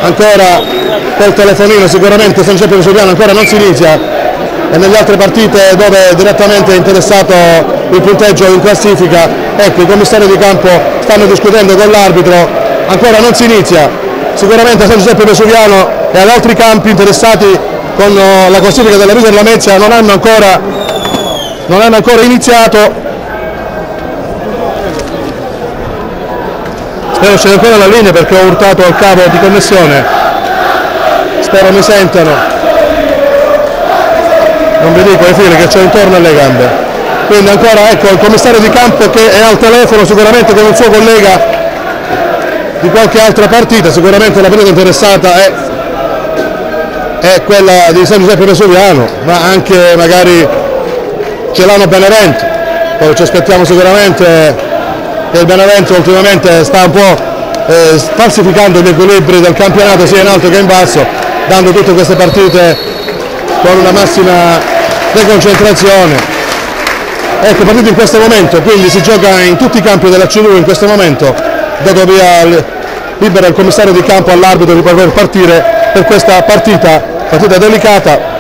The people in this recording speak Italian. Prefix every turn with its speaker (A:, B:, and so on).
A: ancora col telefonino, sicuramente San Giuseppe Vesuviano ancora non si inizia, e nelle altre partite dove direttamente è interessato il punteggio in classifica, ecco, i commissari di campo stanno discutendo con l'arbitro, ancora non si inizia, sicuramente a San Giuseppe Vesuviano e ad altri campi interessati con la classifica della Vita e Lamezia non hanno ancora iniziato. Spero c'è ancora la linea perché ho urtato al cavo di connessione, spero mi sentano, non vi dico i fili che c'è intorno alle gambe. Quindi ancora ecco il commissario di campo che è al telefono sicuramente con un suo collega di qualche altra partita, sicuramente la partita interessata è quella di San Giuseppe Vesuviano, ma anche magari Celano Benevento, poi ci aspettiamo sicuramente che il Benevento ultimamente sta un po' falsificando gli equilibri del campionato sia in alto che in basso, dando tutte queste partite con una massima deconcentrazione. Ecco, partite in questo momento, quindi si gioca in tutti i campi della C2 in questo momento, dato via libera il commissario di campo all'arbitro di poter partire per questa partita delicata.